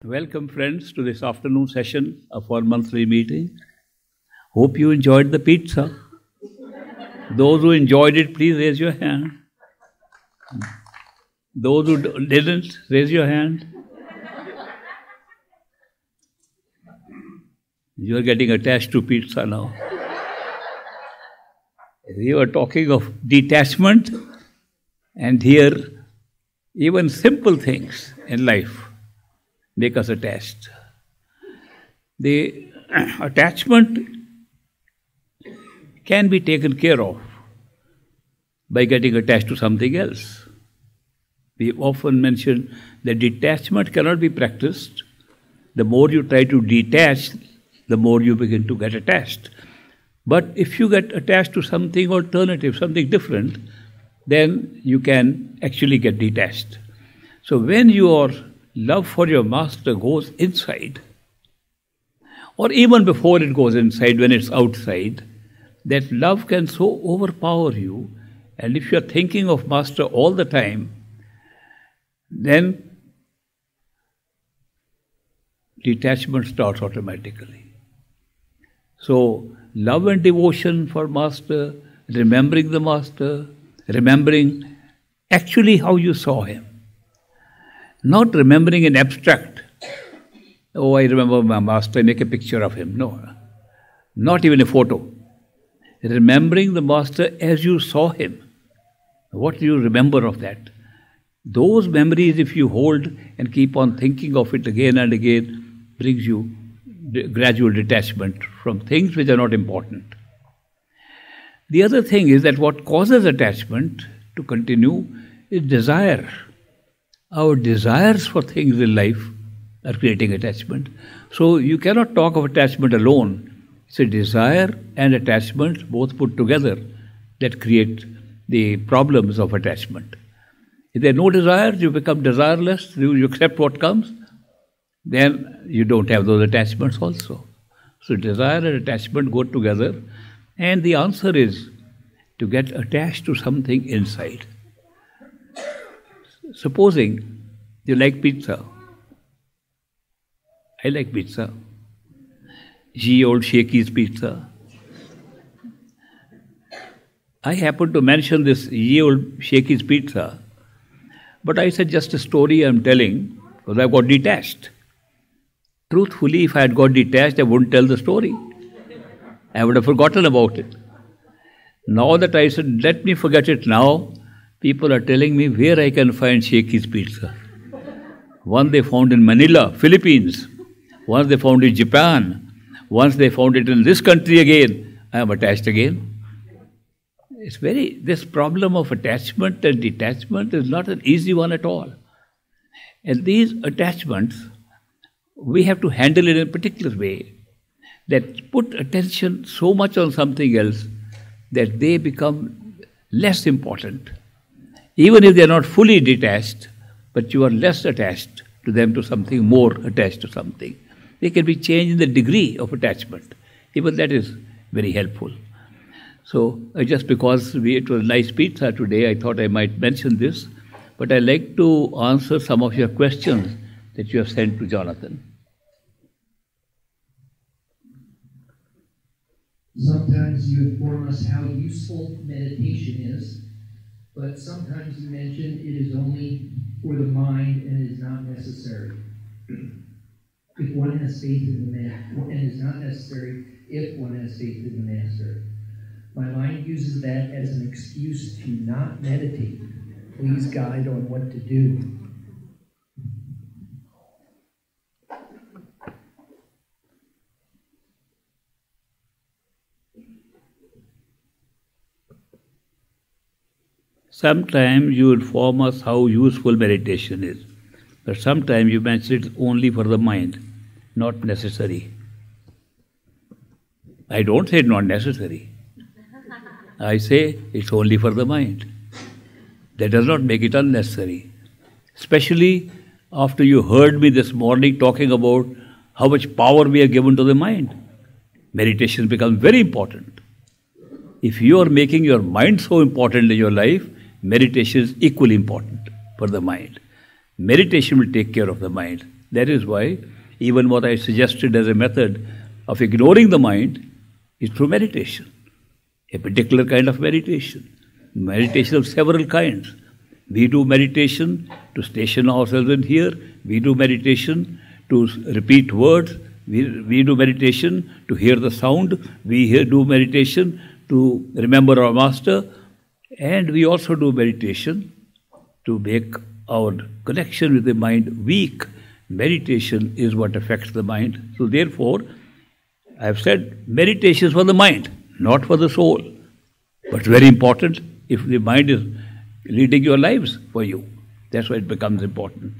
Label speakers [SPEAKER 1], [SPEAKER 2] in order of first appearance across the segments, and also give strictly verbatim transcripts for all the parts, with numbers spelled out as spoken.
[SPEAKER 1] Welcome friends to this afternoon session of our monthly meeting. Hope you enjoyed the pizza. Those who enjoyed it, please raise your hand. Those who didn't, raise your hand. You are getting attached to pizza now. We were talking of detachment, and here even simple things in life make us attached. The attachment can be taken care of by getting attached to something else. We often mention that detachment cannot be practiced. The more you try to detach, the more you begin to get attached. But if you get attached to something alternative, something different, then you can actually get detached. So when your love for your master goes inside, or even before it goes inside, when it's outside, that love can so overpower you, and if you're thinking of master all the time, then detachment starts automatically. So, love and devotion for master, remembering the master, remembering actually how you saw him. Not remembering in abstract. Oh, I remember my master, I make a picture of him. No, not even a photo. Remembering the master as you saw him. What do you remember of that? Those memories, if you hold and keep on thinking of it again and again, brings you gradual detachment from things which are not important. The other thing is that what causes attachment to continue is desire. Our desires for things in life are creating attachment. So you cannot talk of attachment alone. It's a desire and attachment both put together that create the problems of attachment. If there are no desires, you become desireless, you accept what comes, then you don't have those attachments also. So desire and attachment go together, and the answer is to get attached to something inside. Supposing you like pizza. I like pizza. Ye Old Shakey's pizza. I happened to mention this Ye Old Shakey's pizza, but I said just a story I'm telling because I got detached. Truthfully, if I had got detached, I wouldn't tell the story. I would have forgotten about it. Now that I said, let me forget it now, people are telling me where I can find Shakey's pizza. One they found in Manila, Philippines. Once they found it in Japan. Once they found it in this country again. I am attached again. It's very, this problem of attachment and detachment is not an easy one at all. And these attachments, we have to handle it in a particular way that put attention so much on something else that they become less important. Even if they are not fully detached, but you are less attached to them, to something more attached to something. They can be changed in the degree of attachment. Even that is very helpful. So, uh, just because we, it was nice pizza today, I thought I might mention this. But I'd like to answer some of your questions that you have sent to Jonathan.
[SPEAKER 2] Sometimes you inform us how useful meditation is, but sometimes you mention it is only for the mind and is not necessary. If one has faith in the master, and is not necessary if one has faith in the master. My mind uses that as an excuse to not meditate. Please guide on what to do.
[SPEAKER 1] Sometimes you inform us how useful meditation is, but sometimes you mention it only for the mind, not necessary. I don't say it's not necessary. I say it's only for the mind. That does not make it unnecessary. Especially after you heard me this morning talking about how much power we are given to the mind. Meditation becomes very important. If you are making your mind so important in your life, meditation is equally important for the mind. Meditation will take care of the mind. That is why even what I suggested as a method of ignoring the mind is through meditation, a particular kind of meditation. Meditation of several kinds. We do meditation to station ourselves in here. We do meditation to repeat words. We, we do meditation to hear the sound. We hear, do meditation to remember our master. And we also do meditation to make our connection with the mind weak. Meditation is what affects the mind. So therefore, I have said meditation is for the mind, not for the soul. But very important if the mind is leading your lives for you. That's why it becomes important.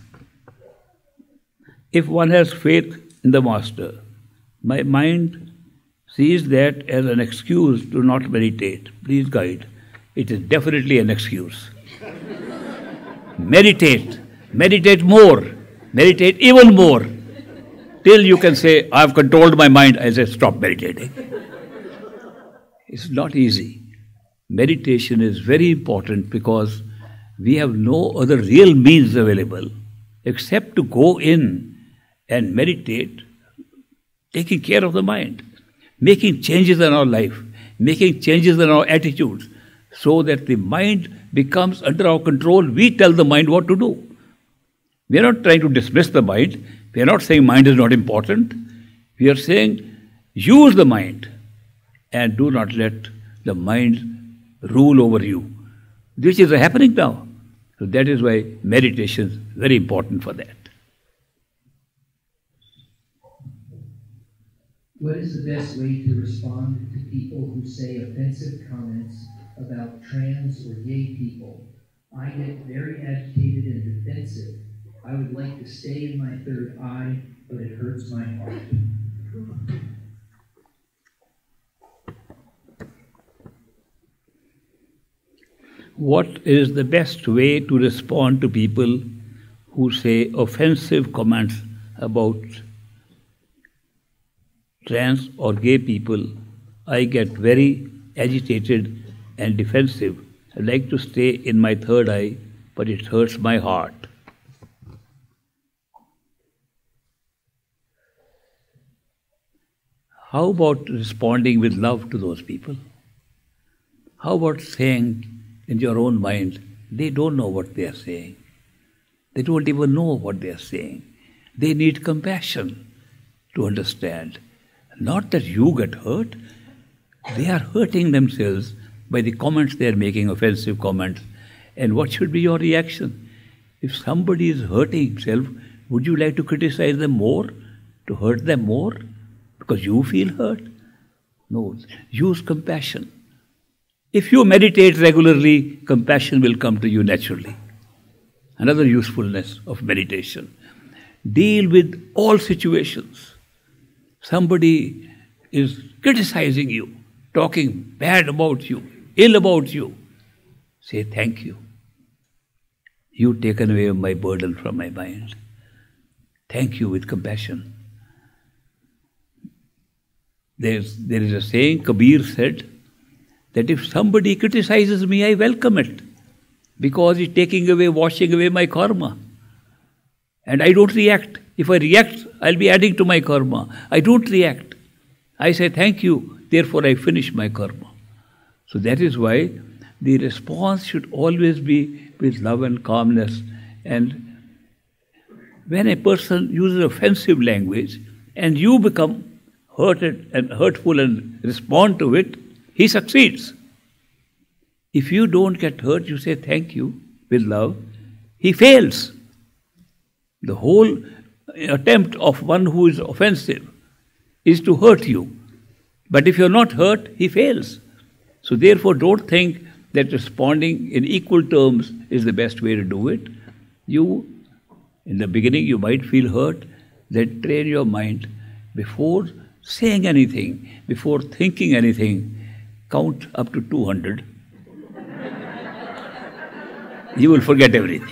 [SPEAKER 1] If one has faith in the master, my mind sees that as an excuse to not meditate. Please guide. It is definitely an excuse. Meditate. Meditate more. Meditate even more. Till you can say, I have controlled my mind. I say, stop meditating. It's not easy. Meditation is very important because we have no other real means available except to go in and meditate, taking care of the mind, making changes in our life, making changes in our attitudes, so that the mind becomes under our control. We tell the mind what to do. We are not trying to dismiss the mind. We are not saying mind is not important. We are saying use the mind and do not let the mind rule over you, which is happening now. So that is why meditation is very important for that.
[SPEAKER 2] What is the best way to respond to people who say offensive comments about trans or gay people? I get very agitated and defensive. I would like to stay in my third eye, but it hurts my heart.
[SPEAKER 1] What is the best way to respond to people who say offensive comments about trans or gay people? I get very agitated and defensive. I like to stay in my third eye, but it hurts my heart. How about responding with love to those people? How about saying in your own mind, they don't know what they are saying. They don't even know what they are saying. They need compassion to understand. Not that you get hurt. They are hurting themselves by the comments they are making, offensive comments. And what should be your reaction? If somebody is hurting himself, would you like to criticize them more? To hurt them more? Because you feel hurt? No. Use compassion. If you meditate regularly, compassion will come to you naturally. Another usefulness of meditation. Deal with all situations. Somebody is criticizing you, talking bad about you, ill about you. Say, thank you. You've taken away my burden from my mind. Thank you with compassion. There's, there is a saying, Kabir said, that if somebody criticizes me, I welcome it, because it's taking away, washing away my karma. And I don't react. If I react, I'll be adding to my karma. I don't react. I say, thank you, therefore I finish my karma. So that is why the response should always be with love and calmness. And when a person uses offensive language and you become hurted and hurtful and respond to it, he succeeds. If you don't get hurt, you say thank you with love, he fails. The whole attempt of one who is offensive is to hurt you. But if you're not hurt, he fails. So therefore, don't think that responding in equal terms is the best way to do it. You, in the beginning, you might feel hurt. Then train your mind before saying anything, before thinking anything, count up to two hundred. You will forget everything.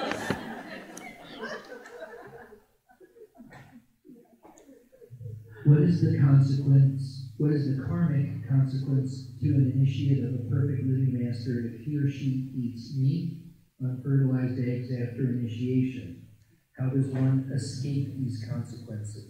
[SPEAKER 2] What is the consequence, what is the karmic consequence to an initiate of a perfect living master if he or she eats meat, unfertilized eggs after initiation? How does one escape these consequences?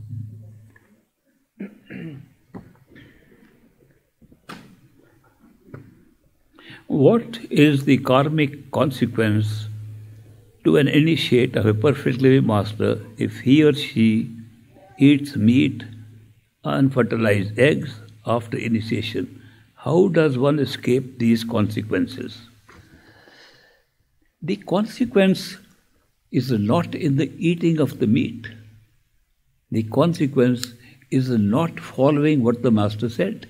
[SPEAKER 1] What is the karmic consequence to an initiate of a perfect living master if he or she eats meat, unfertilized eggs after initiation? How does one escape these consequences? The consequence is not in the eating of the meat. The consequence is not following what the master said.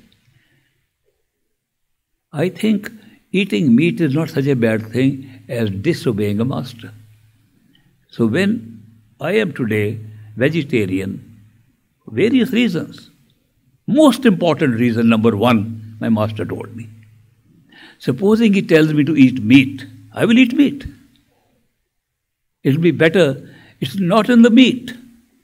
[SPEAKER 1] I think eating meat is not such a bad thing as disobeying a master. So when I am today vegetarian, various reasons. Most important reason, number one, my master told me. Supposing he tells me to eat meat, I will eat meat. It will be better. It's not in the meat.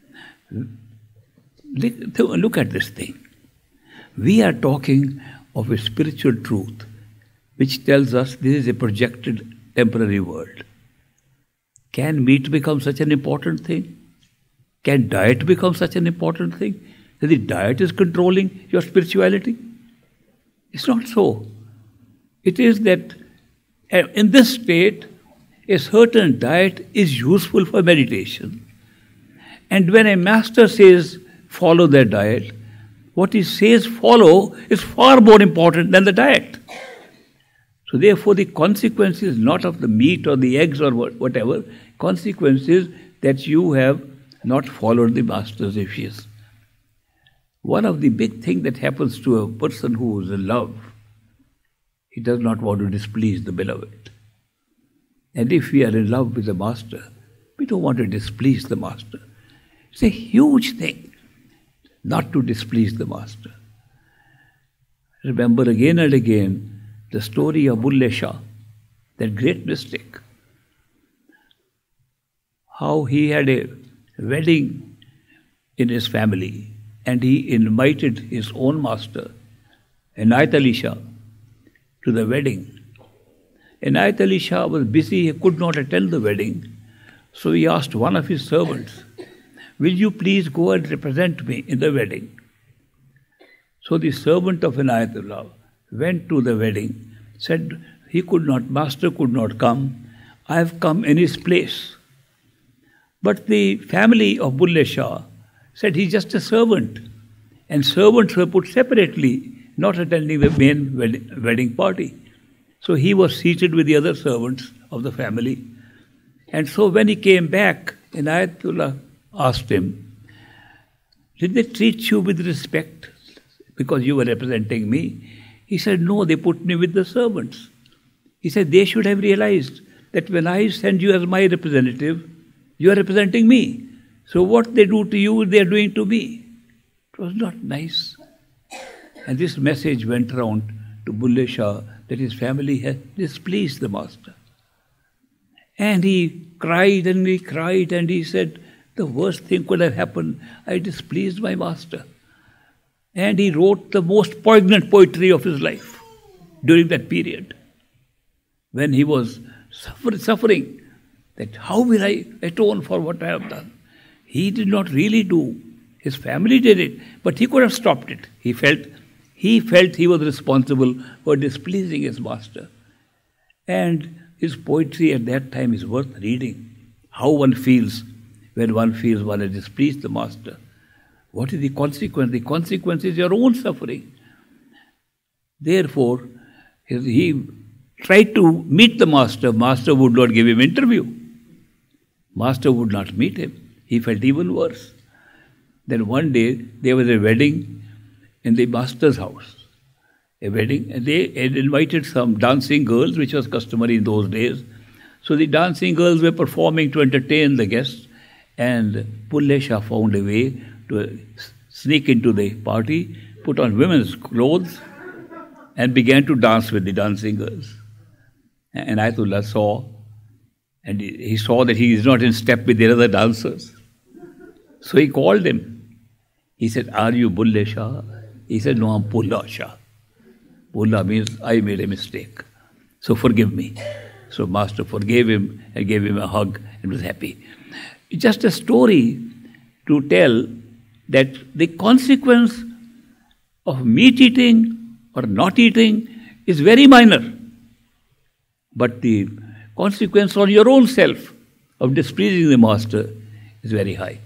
[SPEAKER 1] Look at this thing. We are talking of a spiritual truth which tells us this is a projected temporary world. Can meat become such an important thing? Can diet become such an important thing? That the diet is controlling your spirituality? It's not so. It is that in this state, a certain diet is useful for meditation. And when a master says, follow that diet, what he says follow is far more important than the diet. So therefore the consequence is not of the meat or the eggs or whatever. Consequence is that you have not followed the master's wishes. One of the big things that happens to a person who is in love, he does not want to displease the beloved. And if we are in love with the master, we don't want to displease the master. It's a huge thing not to displease the master. Remember again and again the story of Bulle Shah, that great mystic. How he had a wedding in his family and he invited his own master, Inayat Ali Shah, to the wedding. Inayat Ali Shah was busy, he could not attend the wedding. So he asked one of his servants, will you please go and represent me in the wedding? So the servant of Inayatullah went to the wedding, said he could not, master could not come, I have come in his place. But the family of Bulle Shah said he's just a servant, and servants were put separately, not attending the main wedding, wedding party. So he was seated with the other servants of the family. And so when he came back, Inayatullah asked him, did they treat you with respect because you were representing me? He said, no, they put me with the servants. He said, they should have realized that when I send you as my representative, you are representing me. So what they do to you, they are doing to me. It was not nice. And this message went round to Bulle Shah that his family had displeased the master. And he cried and he cried and he said, the worst thing could have happened. I displeased my master. And he wrote the most poignant poetry of his life during that period, when he was suffer suffering, that how will I atone for what I have done? He did not really do. His family did it, but he could have stopped it. He felt he felt he was responsible for displeasing his master. And his poetry at that time is worth reading. How one feels when one feels one has displeased the master. What is the consequence? The consequence is your own suffering. Therefore, he tried to meet the master. Master would not give him interview. Master would not meet him. He felt even worse. Then one day, there was a wedding in the master's house. A wedding, and they had invited some dancing girls, which was customary in those days. So the dancing girls were performing to entertain the guests, and Bulle Shah found a way to sneak into the party, put on women's clothes, and began to dance with the dancing girls. And Ayatollah saw, and he saw that he is not in step with the other dancers. So he called him. He said, are you Bulle Shah? He said, no, I'm Bulla Shah. Bulla means I made a mistake, so forgive me. So master forgave him and gave him a hug and was happy. It's just a story to tell that the consequence of meat eating or not eating is very minor. But the consequence on your own self of displeasing the master is very high.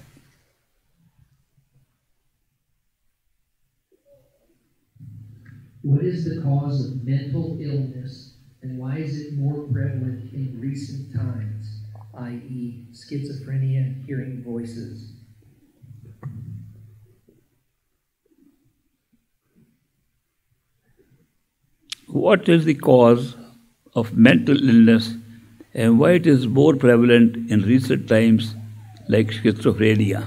[SPEAKER 2] What is the cause of mental illness, and why is it more prevalent in recent times, that is schizophrenia, hearing voices?
[SPEAKER 1] What is the cause of mental illness and why it is more prevalent in recent times like schizophrenia?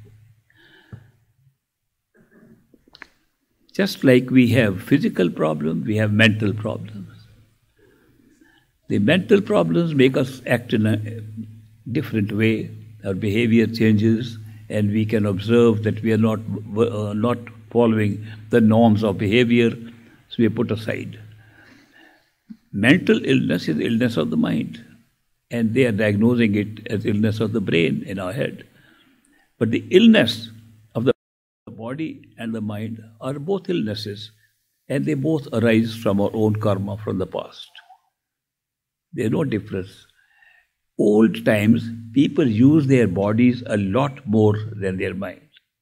[SPEAKER 1] Just like we have physical problems, we have mental problems. The mental problems make us act in a different way. Our behavior changes, and we can observe that we are not uh, not following the norms of behavior, so we are put aside. Mental illness is illness of the mind, and they are diagnosing it as illness of the brain in our head. But the illness of the body and the mind are both illnesses, and they both arise from our own karma from the past. There is no difference. Old times, people used their bodies a lot more than their mind.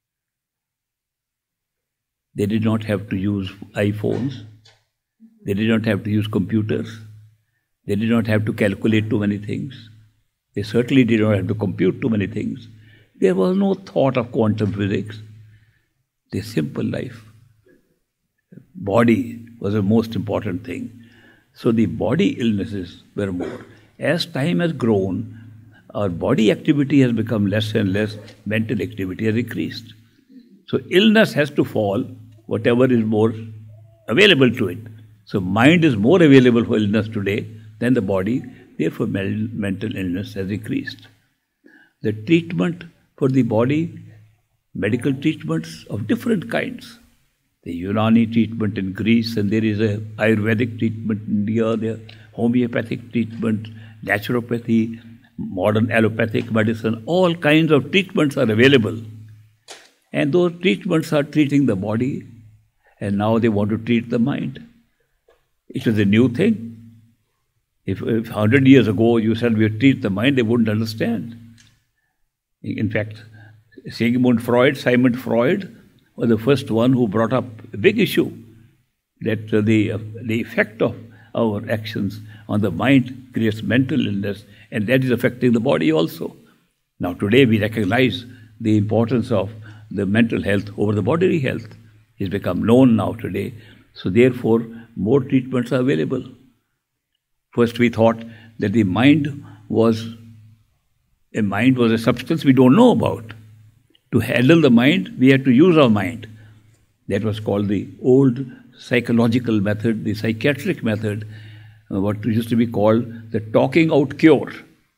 [SPEAKER 1] They did not have to use iPhones. They did not have to use computers. They did not have to calculate too many things. They certainly did not have to compute too many things. There was no thought of quantum physics. The simple life. Body was the most important thing. So the body illnesses were more. As time has grown, our body activity has become less and less, mental activity has increased. So illness has to fall, whatever is more available to it. So mind is more available for illness today than the body, therefore mental illness has increased. The treatment for the body, medical treatments of different kinds. The Unani treatment in Greece, and there is a Ayurvedic treatment in India, there homeopathic treatment, naturopathy, modern allopathic medicine, all kinds of treatments are available. And those treatments are treating the body, and now they want to treat the mind. It was a new thing. If, if one hundred years ago you said we treat the mind, they wouldn't understand. In fact, Sigmund Freud, Simon Freud, was the first one who brought up a big issue, that uh, the, uh, the effect of our actions on the mind creates mental illness, and that is affecting the body also. Now today we recognize the importance of the mental health over the bodily health. It's become known now today, so therefore more treatments are available. First we thought that the mind was a mind was a substance we don't know about. To handle the mind, we had to use our mind. That was called the old psychological method, the psychiatric method, uh, what used to be called the talking out cure.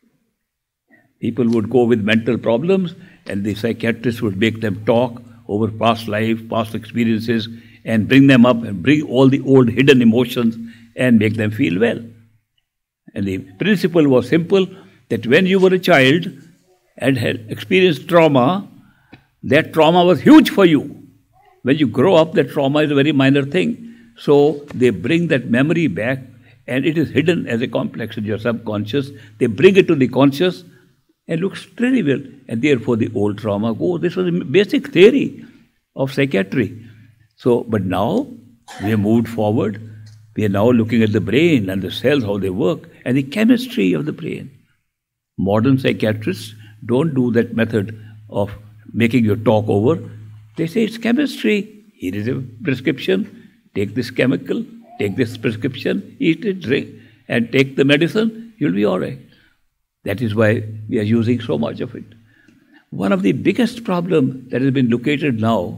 [SPEAKER 1] People would go with mental problems, and the psychiatrist would make them talk over past life, past experiences, and bring them up and bring all the old hidden emotions and make them feel well. And the principle was simple, that when you were a child and had experienced trauma, that trauma was huge for you. When you grow up, that trauma is a very minor thing. So they bring that memory back, and it is hidden as a complex in your subconscious. They bring it to the conscious and looks trivial, and therefore the old trauma goes. This was a basic theory of psychiatry. So, but now we have moved forward. We are now looking at the brain and the cells, how they work, and the chemistry of the brain. Modern psychiatrists don't do that method of making you talk over. They say it's chemistry. Here is a prescription. Take this chemical, take this prescription, eat it, drink, and take the medicine. You'll be all right. That is why we are using so much of it. One of the biggest problems that has been located now,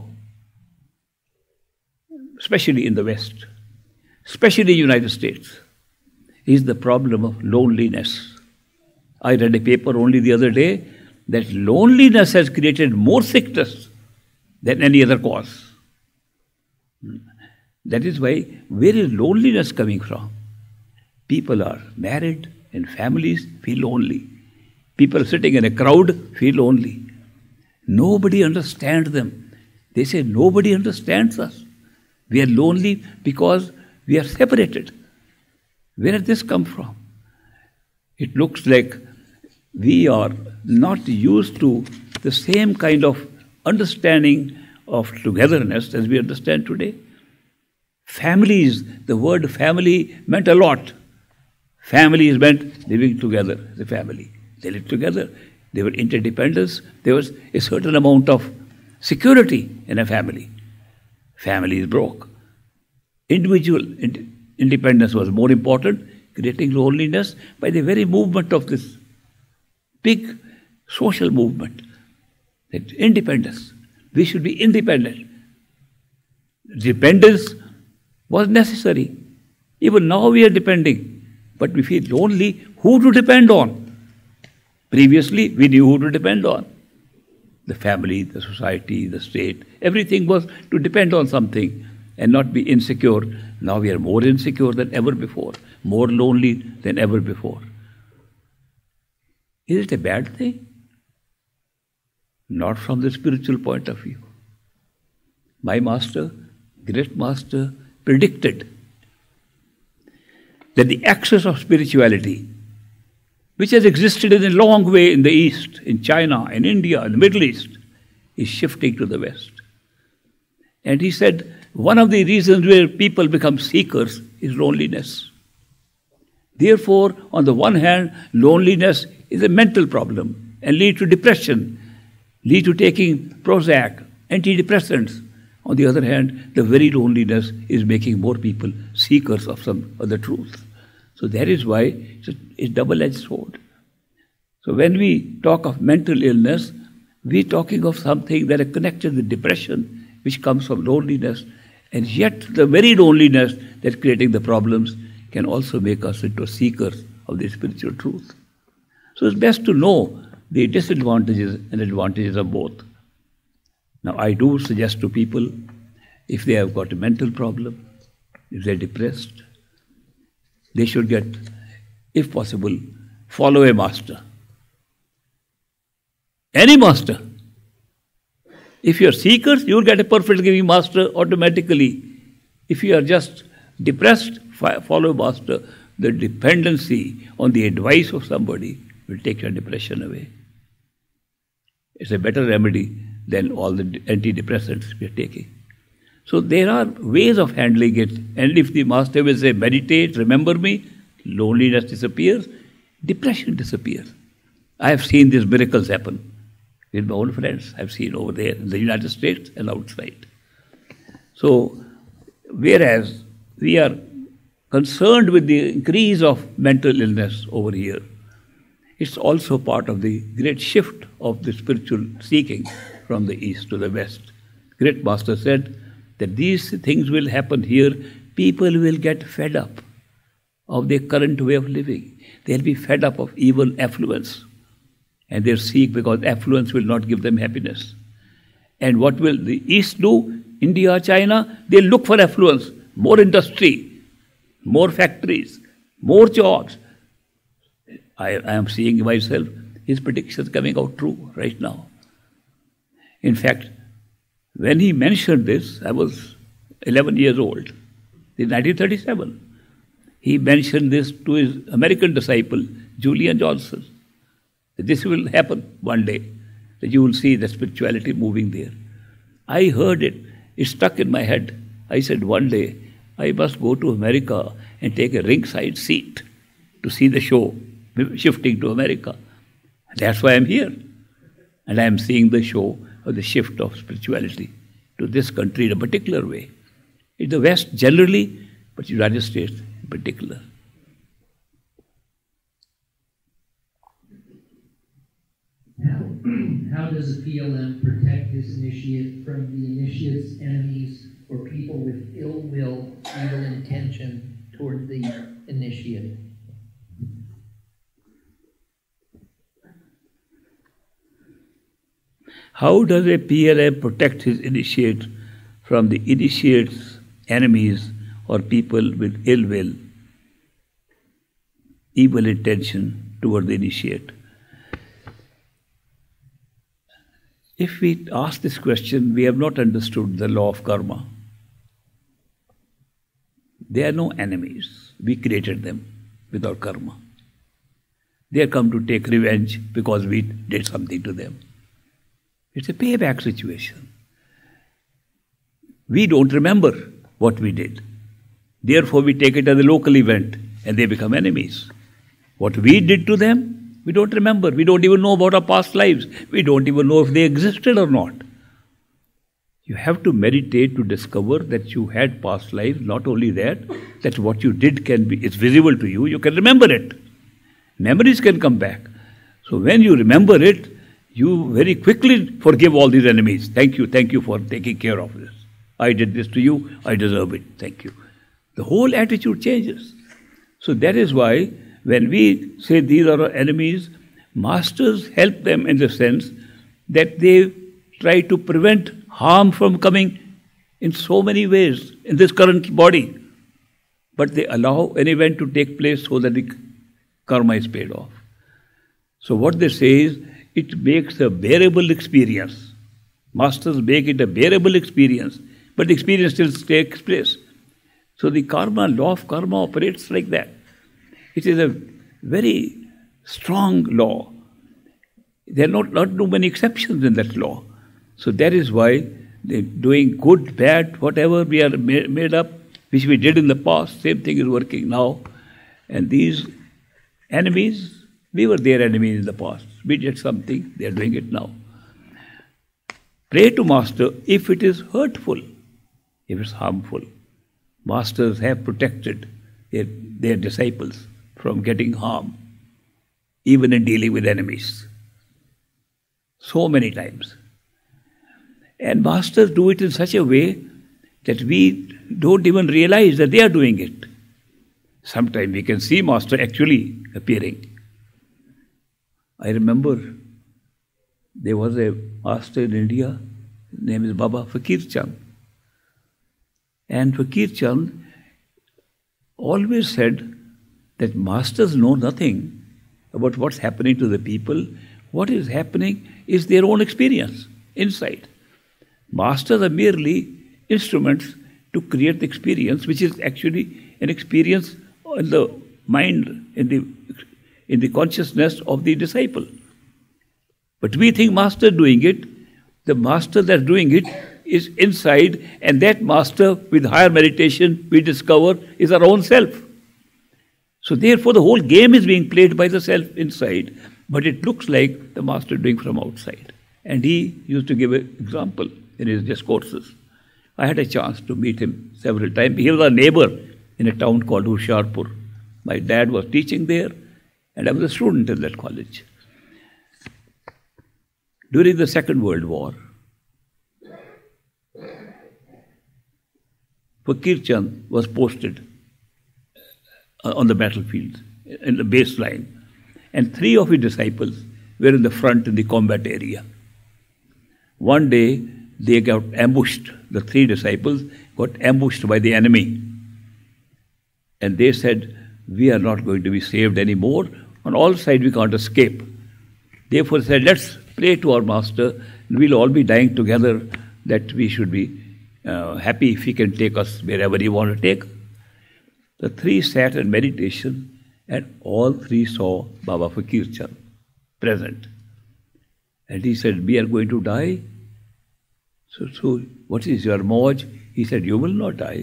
[SPEAKER 1] especially in the West, especially in the United States, is the problem of loneliness. I read a paper only the other day that loneliness has created more sickness than any other cause. That is why, where is loneliness coming from? People are married and families feel lonely. People sitting in a crowd feel lonely. Nobody understands them. They say, nobody understands us. We are lonely because we are separated. Where did this come from? It looks like we are not used to the same kind of understanding of togetherness as we understand today. Families, the word family meant a lot. Families meant living together as a family. They lived together. They were interdependence. There was a certain amount of security in a family. Families broke. Individual ind- independence was more important, creating loneliness by the very movement of this big social movement. That independence. We should be independent. Dependence was necessary. Even now we are depending, but we feel lonely. Who to depend on? Previously, we knew who to depend on. The family, the society, the state, everything was to depend on something and not be insecure. Now we are more insecure than ever before, more lonely than ever before. Is it a bad thing? Not from the spiritual point of view. My master, great master, predicted that the access of spirituality, which has existed in a long way in the East, in China, in India, in the Middle East, is shifting to the West. And he said, one of the reasons where people become seekers is loneliness. Therefore, on the one hand, loneliness is a mental problem and lead to depression, lead to taking Prozac, antidepressants. On the other hand, the very loneliness is making more people seekers of some other truth. So that is why it's a, it's a double-edged sword. So when we talk of mental illness, we're talking of something that is connected with depression, which comes from loneliness, and yet the very loneliness that's creating the problems can also make us into seekers of the spiritual truth. So it's best to know the disadvantages and advantages of both. Now, I do suggest to people, if they have got a mental problem, if they're depressed, they should get, if possible, follow a master. Any master. If you are seekers, you will get a perfect giving master automatically. If you are just depressed, follow a master. The dependency on the advice of somebody will take your depression away. It's a better remedy than all the antidepressants we are taking. So there are ways of handling it. And if the master will say, meditate, remember me, loneliness disappears, depression disappears. I have seen these miracles happen with my own friends. I've seen over there in the United States and outside. So, whereas we are concerned with the increase of mental illness over here, it's also part of the great shift of the spiritual seeking from the East to the West. Great Master said that these things will happen here. People will get fed up of their current way of living. They'll be fed up of evil affluence. And they'll seek because affluence will not give them happiness. And what will the East do? India, China, they'll look for affluence, more industry, more factories, more jobs. I, I am seeing myself, his predictions coming out true right now. In fact, when he mentioned this, I was eleven years old, in nineteen thirty-seven. He mentioned this to his American disciple, Julian Johnson. This will happen one day, that you will see the spirituality moving there. I heard it, it stuck in my head. I said, one day, I must go to America and take a ringside seat to see the show, shifting to America. That's why I'm here. And I'm seeing the show of the shift of spirituality to this country in a particular way. In the West generally, but United States in particular.
[SPEAKER 2] How, how does a P L M protect his initiate from the initiate's enemies or people with ill will, evil intention toward the initiate?
[SPEAKER 1] How does a P L M protect his initiate from the initiate's enemies or people with ill will, evil intention toward the initiate? If we ask this question, we have not understood the law of karma. There are no enemies. We created them with our karma. They are come to take revenge because we did something to them. It's a payback situation. We don't remember what we did. Therefore, we take it as a local event and they become enemies. What we did to them, we don't remember. We don't even know about our past lives. We don't even know if they existed or not. You have to meditate to discover that you had past lives. Not only that, that what you did can be, it's visible to you. You can remember it. Memories can come back. So when you remember it, you very quickly forgive all these enemies. Thank you, thank you for taking care of this. I did this to you, I deserve it. Thank you. The whole attitude changes. So that is why when we say these are our enemies, masters help them in the sense that they try to prevent harm from coming in so many ways in this current body. But they allow an event to take place so that the karma is paid off. So what they say is, it makes a bearable experience. Masters make it a bearable experience, but the experience still takes place. So the karma, law of karma operates like that. It is a very strong law. There are not, not too many exceptions in that law. So that is why they're doing good, bad, whatever we are made up, which we did in the past, same thing is working now. And these enemies, we were their enemies in the past. We did something, they are doing it now. Pray to Master if it is hurtful, if it's harmful. Masters have protected their, their disciples from getting harm, even in dealing with enemies. So many times. And masters do it in such a way that we don't even realize that they are doing it. Sometimes we can see Master actually appearing. I remember there was a master in India, his name is Baba Fakir Chand. And Fakir Chand always said that masters know nothing about what's happening to the people. What is happening is their own experience inside. Masters are merely instruments to create the experience, which is actually an experience in the mind, in the in the consciousness of the disciple. But we think master doing it, the master that's doing it is inside, and that master with higher meditation we discover is our own self. So therefore the whole game is being played by the self inside, but it looks like the master doing from outside. And he used to give an example in his discourses. I had a chance to meet him several times. He was our neighbor in a town called Harper. My dad was teaching there, and I was a student in that college. During the Second World War, Fakir Chand was posted on the battlefield, in the base line, and three of his disciples were in the front in the combat area. One day, they got ambushed, the three disciples got ambushed by the enemy. And they said, we are not going to be saved anymore. On all sides we can't escape. Therefore said, let's pray to our master, and we'll all be dying together, that we should be uh, happy if he can take us wherever he wants to take. The three sat in meditation, and all three saw Baba Fakir Chand present. And he said, we are going to die. So, so what is your moj? He said, you will not die.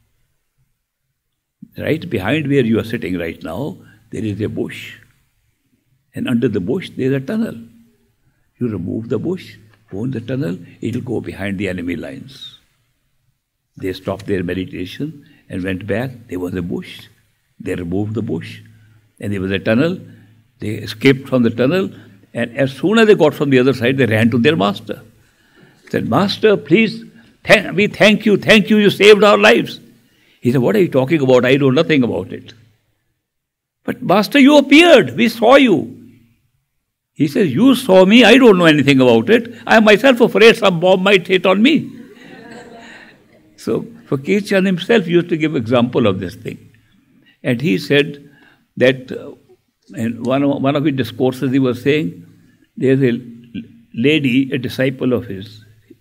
[SPEAKER 1] Right behind where you are sitting right now, there is a bush. And under the bush, there is a tunnel. You remove the bush, go in the tunnel, it will go behind the enemy lines. They stopped their meditation and went back. There was a bush. They removed the bush. And there was a tunnel. They escaped from the tunnel. And as soon as they got from the other side, they ran to their master. Said, Master, please, th- we thank you, thank you, you saved our lives. He said, what are you talking about? I know nothing about it. But Master, you appeared, we saw you. He says, you saw me, I don't know anything about it. I am myself afraid some bomb might hit on me. So Fakir Chand himself used to give example of this thing. And he said that, uh, in one of, one of his discourses he was saying, there is a lady, a disciple of his,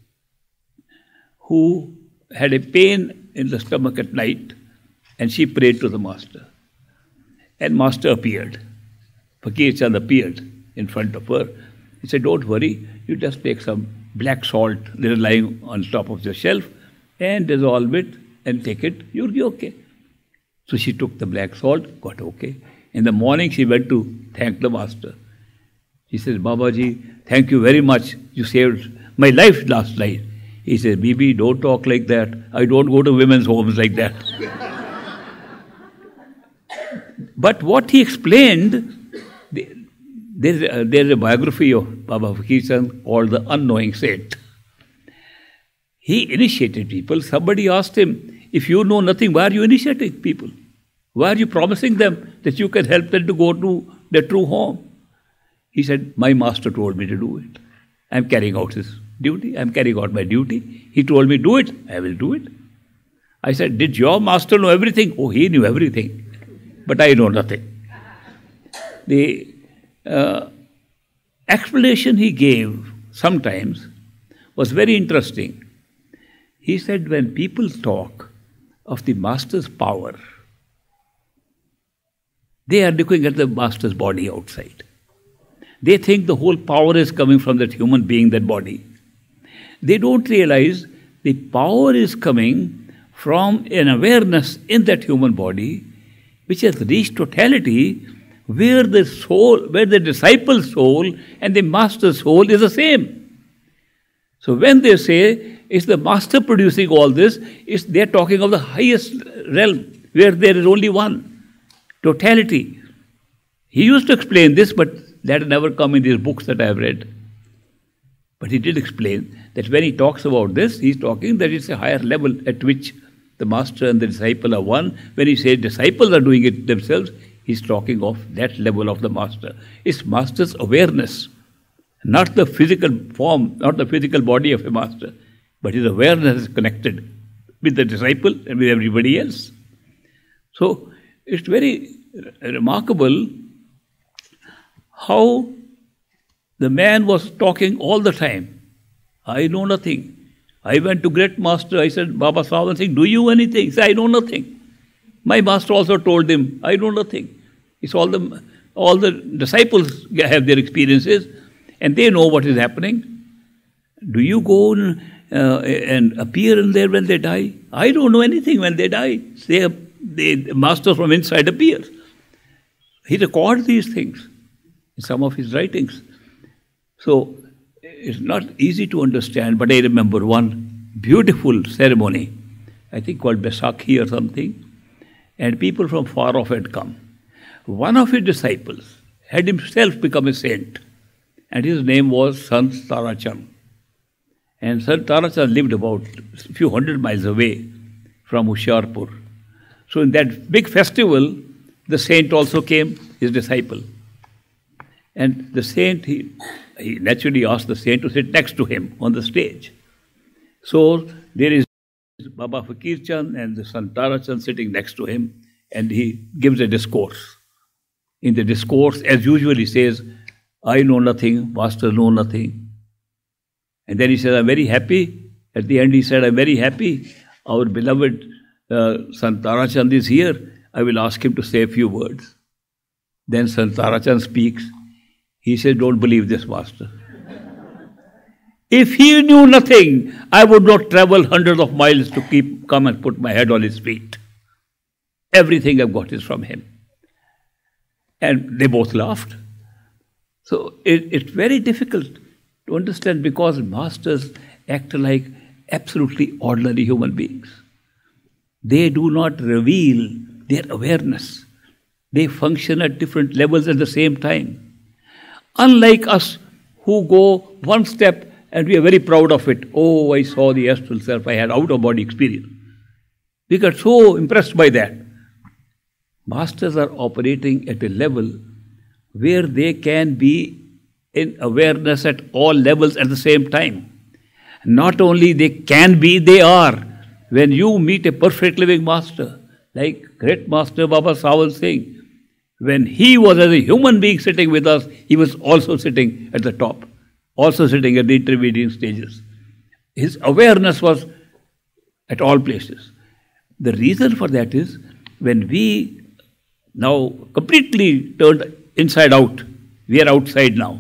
[SPEAKER 1] who had a pain in the stomach at night, and she prayed to the master. And master appeared. Fakir Chand appeared in front of her. He said, don't worry, you just take some black salt that is lying on top of the shelf and dissolve it and take it, you'll be okay. So she took the black salt, got okay. In the morning she went to thank the master. She says, Babaji, thank you very much. You saved my life last night. He says, Bibi, don't talk like that. I don't go to women's homes like that. But what he explained, there's a, there's a biography of Baba Fakir Chand called The Unknowing Saint. He initiated people. Somebody asked him, if you know nothing, why are you initiating people? Why are you promising them that you can help them to go to their true home? He said, my master told me to do it. I'm carrying out his duty. I'm carrying out my duty. He told me, do it. I will do it. I said, did your master know everything? Oh, he knew everything. But I know nothing. The uh, explanation he gave sometimes was very interesting. He said, when people talk of the master's power, they are looking at the master's body outside. They think the whole power is coming from that human being, that body. They don't realize the power is coming from an awareness in that human body which has reached totality, where the soul, where the disciple's soul and the master's soul is the same. So when they say, it's the master producing all this, it's, they're talking of the highest realm, where there is only one, totality. He used to explain this, but that had never come in these books that I have read. But he did explain that when he talks about this, he's talking that it's a higher level at which the master and the disciple are one. When he says disciples are doing it themselves, he's talking of that level of the master. It's master's awareness, not the physical form, not the physical body of a master, but his awareness is connected with the disciple and with everybody else. So it's very remarkable how the man was talking all the time. I know nothing. I went to great master. I said, Baba Sawan Singh, do you anything? He said, I know nothing. My master also told him, I know nothing. It's all the, all the disciples have their experiences and they know what is happening. Do you go and, uh, and appear in there when they die? I don't know anything when they die. They, they, the master from inside appears. He records these things in some of his writings. So it's not easy to understand, but I remember one beautiful ceremony, I think called Baisakhi or something, and people from far off had come. One of his disciples had himself become a saint, and his name was Sant Tarachand. And Sant Tarachand lived about a few hundred miles away from Harper. So in that big festival, the saint also came, his disciple. And the saint, he, he naturally asked the saint to sit next to him on the stage. So there is Baba Fakir Chand and the Sant Tarachand sitting next to him, and he gives a discourse. In the discourse, as usual, he says, I know nothing, master know nothing. And then he says, I'm very happy. At the end he said, I'm very happy. Our beloved uh, Sant Tarachand is here. I will ask him to say a few words. Then Sant Tarachand speaks. He says, don't believe this, master. If he knew nothing, I would not travel hundreds of miles to keep come and put my head on his feet. Everything I've got is from him. And they both laughed. So it, it's very difficult to understand because masters act like absolutely ordinary human beings. They do not reveal their awareness. They function at different levels at the same time. Unlike us who go one step and we are very proud of it. Oh, I saw the astral self, I had out-of-body experience. We got so impressed by that. Masters are operating at a level where they can be in awareness at all levels at the same time. Not only they can be, they are. When you meet a perfect living master, like great master Baba Sawan Singh, when he was as a human being sitting with us, he was also sitting at the top. also sitting at the intermediate stages. His awareness was at all places. The reason for that is when we now completely turned inside out, we are outside now.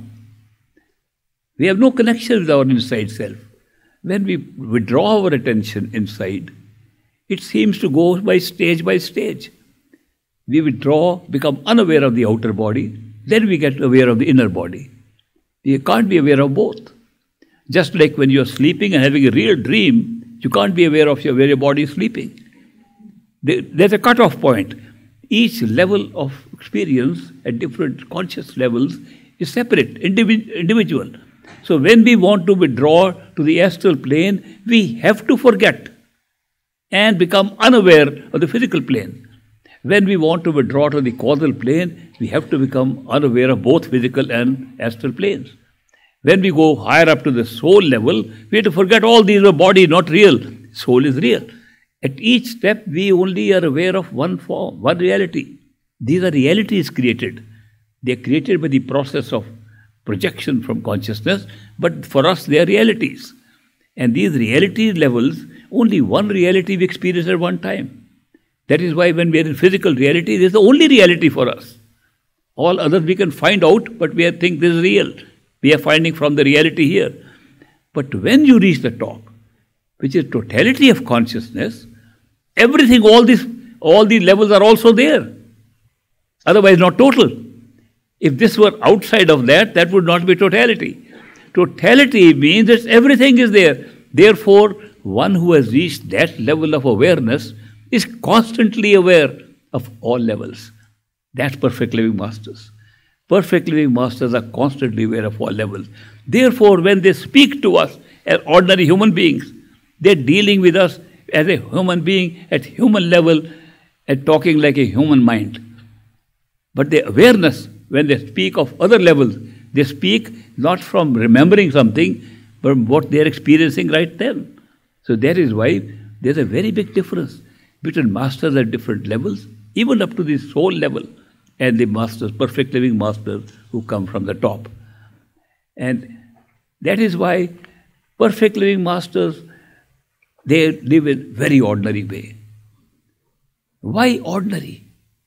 [SPEAKER 1] We have no connection with our inside self. When we withdraw our attention inside, it seems to go by stage by stage. We withdraw, become unaware of the outer body, then we get aware of the inner body. You can't be aware of both. Just like when you are sleeping and having a real dream, you can't be aware of your, where your body is sleeping. There's a cutoff point. Each level of experience at different conscious levels is separate, individ- individual. So when we want to withdraw to the astral plane, we have to forget and become unaware of the physical plane. When we want to withdraw to the causal plane, we have to become unaware of both physical and astral planes. When we go higher up to the soul level, we have to forget all these are body, not real. Soul is real. At each step, we only are aware of one form, one reality. These are realities created. They are created by the process of projection from consciousness, but for us they are realities. And these reality levels, only one reality we experience at one time. That is why when we are in physical reality, this is the only reality for us. All others we can find out, but we think this is real. We are finding from the reality here. But when you reach the top, which is totality of consciousness, everything, all these, all these levels are also there. Otherwise not total. If this were outside of that, that would not be totality. Totality means that everything is there. Therefore, one who has reached that level of awareness is constantly aware of all levels. That's perfect living masters. Perfect living masters are constantly aware of all levels. Therefore, when they speak to us as ordinary human beings, they're dealing with us as a human being at human level and talking like a human mind. But the awareness, when they speak of other levels, they speak not from remembering something, but from what they are experiencing right then. So that is why there's a very big difference between masters at different levels, even up to the soul level, and the masters, perfect living masters who come from the top. And that is why perfect living masters, they live in very ordinary way. Why ordinary?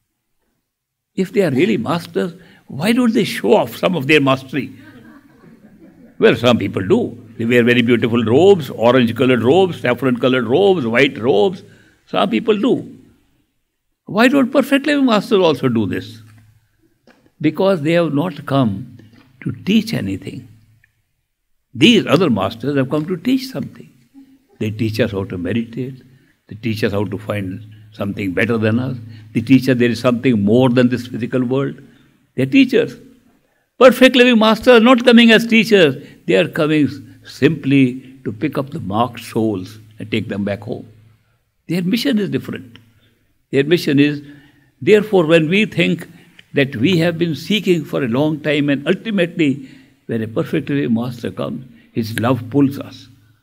[SPEAKER 1] If they are really masters, why don't they show off some of their mastery? Well, some people do. They wear very beautiful robes, orange-colored robes, saffron-colored robes, white robes. Some people do. Why don't perfect living masters also do this? Because they have not come to teach anything. These other masters have come to teach something. They teach us how to meditate. They teach us how to find something better than us. They teach us there is something more than this physical world. They are teachers. Perfect living masters are not coming as teachers. They are coming simply to pick up the marked souls and take them back home. Their mission is different. Their mission is, therefore, when we think that we have been seeking for a long time and ultimately when a perfect living master comes, his love pulls us.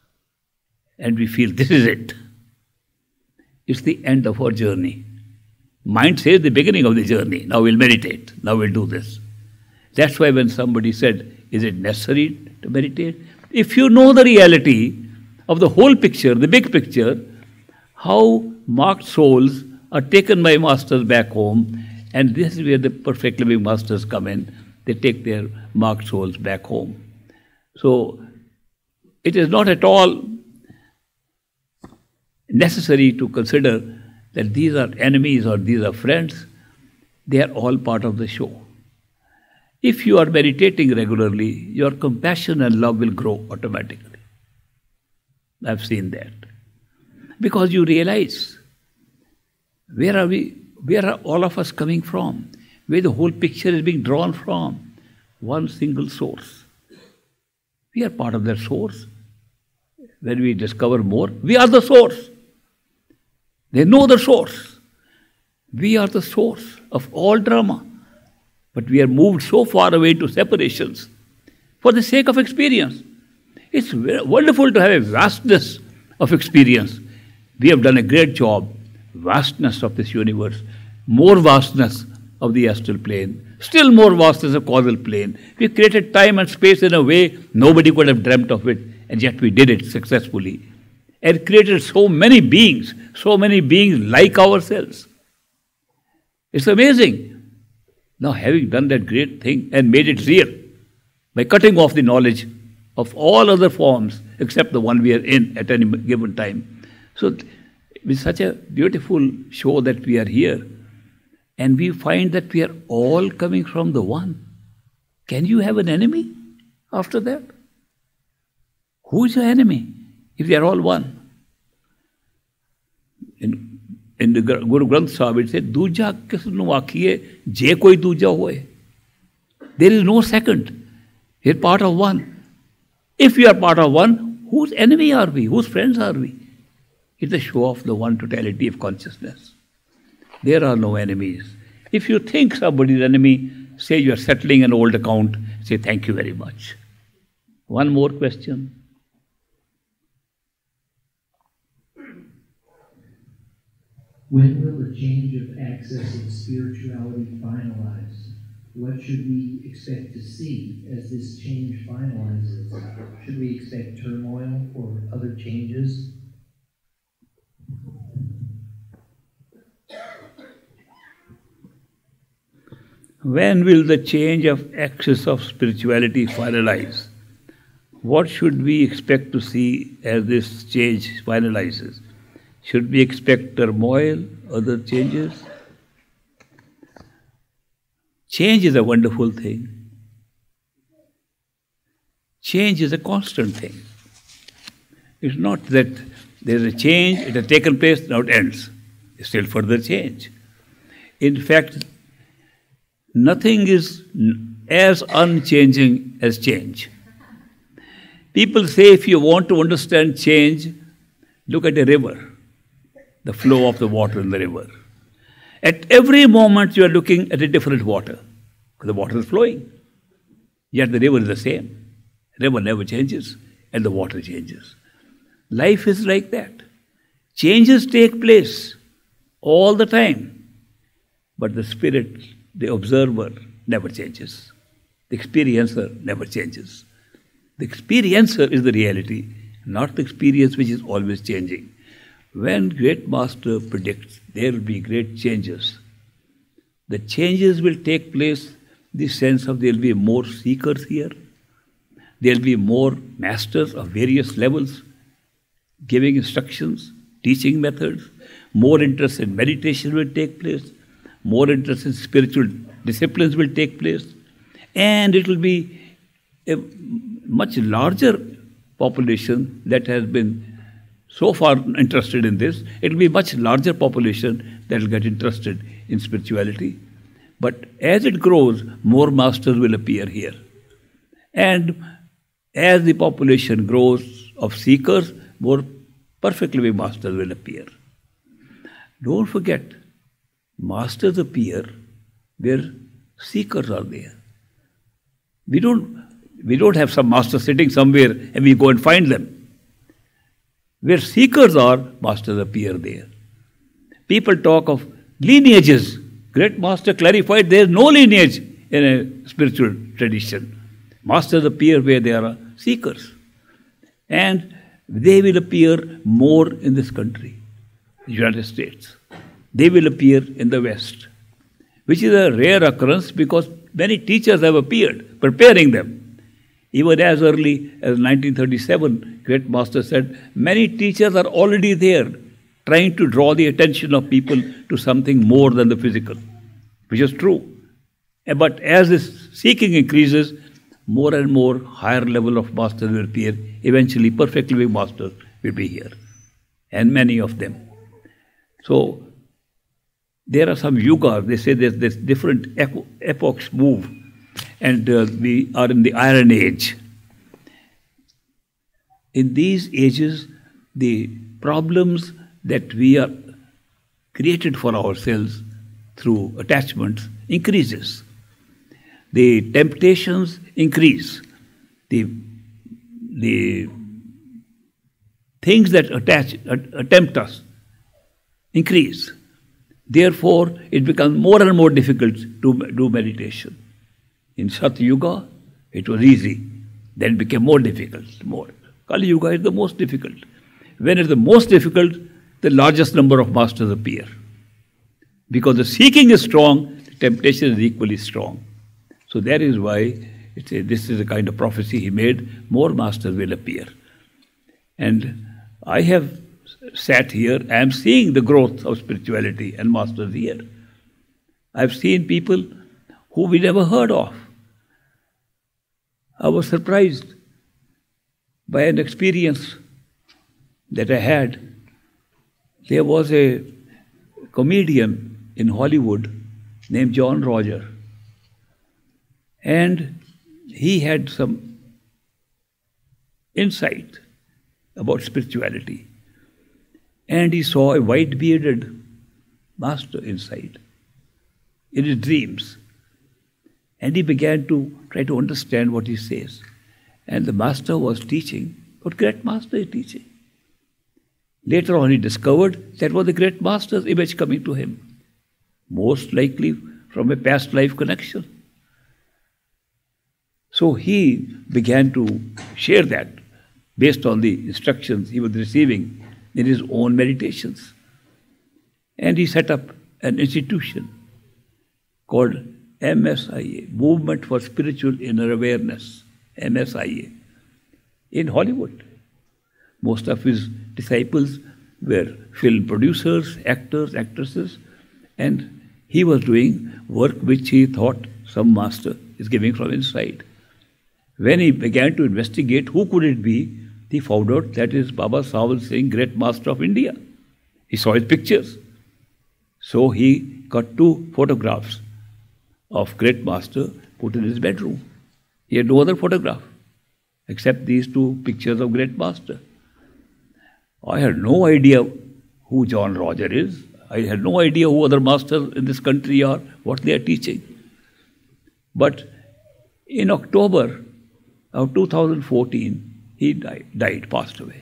[SPEAKER 1] And we feel this is it. It's the end of our journey. Mind says the beginning of the journey. Now we'll meditate. Now we'll do this. That's why when somebody said, is it necessary to meditate? If you know the reality of the whole picture, the big picture, how marked souls are taken by masters back home, and this is where the perfect living masters come in. They take their marked souls back home. So it is not at all necessary to consider that these are enemies or these are friends. They are all part of the show. If you are meditating regularly, your compassion and love will grow automatically. I've seen that. Because you realize, where are we, where are all of us coming from? Where the whole picture is being drawn from? One single source. We are part of that source. When we discover more, we are the source. They know the source. We are the source of all drama. But we are moved so far away to separations for the sake of experience. It's wonderful to have a vastness of experience. We have done a great job. Vastness of this universe. More vastness of the astral plane, still more vast as a causal plane. We created time and space in a way nobody could have dreamt of it, and yet we did it successfully. And created so many beings, so many beings like ourselves. It's amazing. Now, having done that great thing and made it real by cutting off the knowledge of all other forms except the one we are in at any given time. So, with such a beautiful show that we are here, and we find that we are all coming from the one. Can you have an enemy after that? Who is your enemy if they are all one? In, in the Guru Granth Sahib it said, Duja kisnu akhiye, je koi duja hoye. There is no second. We are part of one. If we are part of one, whose enemy are we? Whose friends are we? It's a show of the one totality of consciousness. There are no enemies. If you think somebody is enemy, say you are settling an old account, say thank you very much. One more question.
[SPEAKER 2] When will the change of access of spirituality finalize? What should we expect to see as this change finalizes? Should we expect turmoil or other changes?
[SPEAKER 1] When will the change of axis of spirituality finalize? What should we expect to see as this change finalizes? Should we expect turmoil, other changes? Change is a wonderful thing. Change is a constant thing. It's not that there is a change, it has taken place, now it ends. It's still further change. In fact, nothing is as unchanging as change. People say if you want to understand change, look at a river, the flow of the water in the river. At every moment you are looking at a different water. The water is flowing. Yet the river is the same. The river never changes and the water changes. Life is like that. Changes take place all the time. But the spirit, the observer, never changes. The experiencer never changes. The experiencer is the reality, not the experience which is always changing. When Great Master predicts there will be great changes, the changes will take place in the sense of there will be more seekers here, there will be more masters of various levels giving instructions, teaching methods, more interest in meditation will take place, more interest in spiritual disciplines will take place, and it will be a much larger population that has been so far interested in this. It will be a much larger population that will get interested in spirituality. But as it grows, more masters will appear here. And as the population grows of seekers, more perfectly way masters will appear. Don't forget, masters appear where seekers are there. We don't, we don't have some master sitting somewhere and we go and find them. Where seekers are, masters appear there. People talk of lineages. Great Master clarified there is no lineage in a spiritual tradition. Masters appear where there are seekers. And they will appear more in this country, the United States. They will appear in the West, which is a rare occurrence because many teachers have appeared, preparing them. Even as early as nineteen thirty-seven, Great Master said, many teachers are already there, trying to draw the attention of people to something more than the physical, which is true. But as this seeking increases, more and more higher level of masters will appear. Eventually, perfectly big masters will be here, and many of them. So, there are some yugas, they say there's, there's different epochs move, and uh, we are in the Iron Age. In these ages, the problems that we are created for ourselves through attachments increases. The temptations increase. The, the things that attach, uh, tempt us increase. Therefore, it becomes more and more difficult to do meditation. In Sat Yuga, it was easy. Then it became more difficult. More. Kali Yuga is the most difficult. When it's the most difficult, the largest number of masters appear. Because the seeking is strong, the temptation is equally strong. So that is why it's a, this is a kind of prophecy he made, more masters will appear. And I have sat here, I am seeing the growth of spirituality and masters here. I have seen people who we never heard of. I was surprised by an experience that I had. There was a comedian in Hollywood named John Roger, and he had some insight about spirituality. And he saw a white-bearded master inside, in his dreams. And he began to try to understand what he says. And the master was teaching. What great master is teaching? Later on he discovered that was the great master's image coming to him. Most likely from a past life connection. So he began to share that based on the instructions he was receiving in his own meditations. And he set up an institution called M S I A, Movement for Spiritual Inner Awareness, M S I A, in Hollywood. Most of his disciples were film producers, actors, actresses, and he was doing work which he thought some master is giving from inside. When he began to investigate who could it be, he found out that is Baba Sawant Singh, great master of India. He saw his pictures. So he got two photographs of great master put in his bedroom. He had no other photograph except these two pictures of great master. I had no idea who John Roger is. I had no idea who other masters in this country are, what they are teaching. But in October of two thousand fourteen, he died, died, passed away.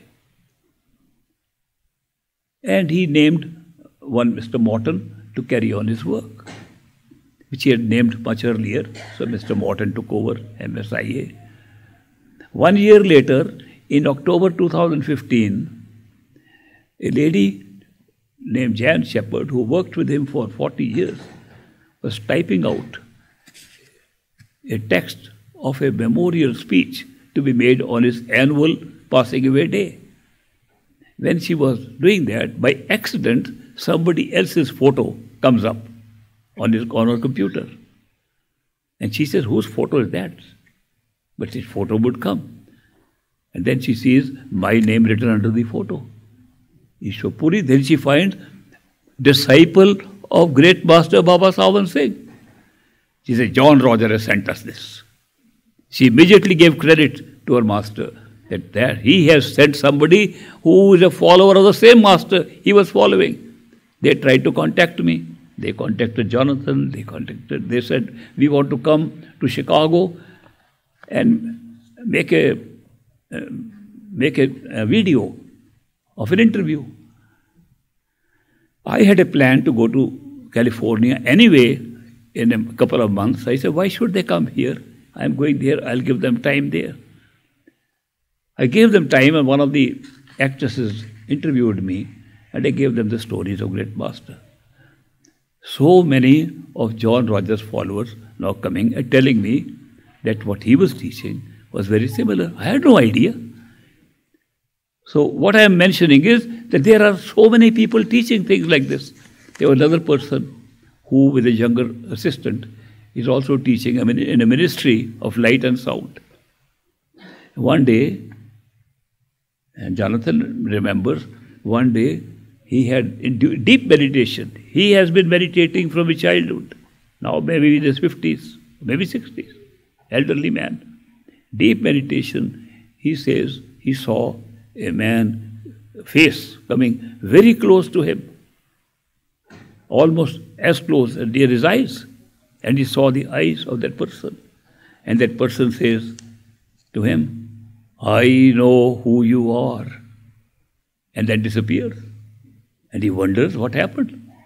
[SPEAKER 1] And he named one Mister Morton to carry on his work, which he had named much earlier. So Mister Morton took over M S I A. One year later, in October two thousand fifteen, a lady named Jan Shepherd, who worked with him for forty years, was typing out a text of a memorial speech to be made on his annual passing away day. When she was doing that, by accident, somebody else's photo comes up on his on her computer. And she says, whose photo is that? But his photo would come. And then she sees my name written under the photo. Ishwar Puri. Then she finds disciple of great master Baba Sawant Singh. She says, John Roger has sent us this. She immediately gave credit to her master that there he has sent somebody who is a follower of the same master he was following. They tried to contact me. They contacted Jonathan. They contacted. They said, we want to come to Chicago and make a uh, make a, a video of an interview. I had a plan to go to California anyway in a couple of months. I said, why should they come here? I am going there, I'll give them time there. I gave them time, and one of the actresses interviewed me, and I gave them the stories of great master. So many of John Roger's followers now coming and telling me that what he was teaching was very similar. I had no idea. So what I am mentioning is that there are so many people teaching things like this. There was another person who, with a younger assistant, is also teaching I mean, in a ministry of light and sound. One day, and Jonathan remembers, one day he had in deep meditation. He has been meditating from his childhood. Now maybe in his fifties, maybe sixties, elderly man. Deep meditation, he says he saw a man, face coming very close to him, almost as close as near his eyes. And he saw the eyes of that person. And that person says to him, I know who you are. And then disappears. And he wonders what happened. He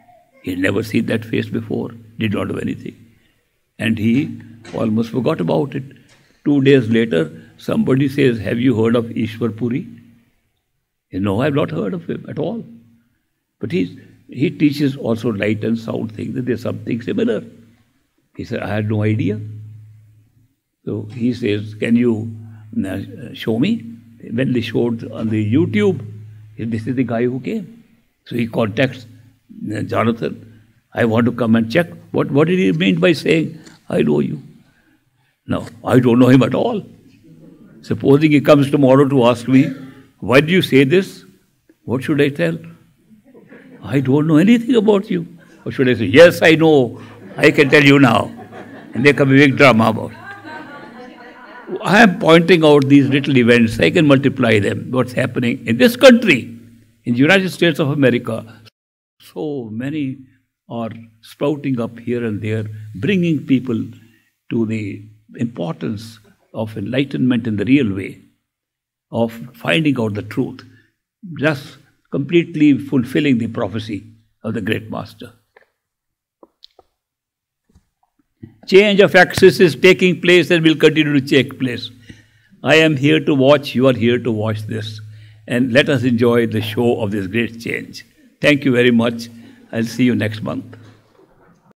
[SPEAKER 1] He had never seen that face before, did not know anything. And he almost forgot about it. Two days later, somebody says, have you heard of Ishwar Puri? No, I have not heard of him at all. But he's, he teaches also light and sound things, that there's something similar. He said, I had no idea. So he says, can you uh, show me? When they showed on the YouTube, this is the guy who came. So he contacts uh, Jonathan. I want to come and check. What, what did he mean by saying, I know you? No, I don't know him at all. Supposing he comes tomorrow to ask me, why did you say this? What should I tell? I don't know anything about you. Or should I say, yes, I know. I can tell you now. And there can be a big drama about it. I am pointing out these little events. I can multiply them. What's happening in this country, in the United States of America. So many are sprouting up here and there, bringing people to the importance of enlightenment in the real way, of finding out the truth, just completely fulfilling the prophecy of the great master. Change of axis is taking place and will continue to take place. I am here to watch, you are here to watch this. And let us enjoy the show of this great change. Thank you very much. I'll see you next month.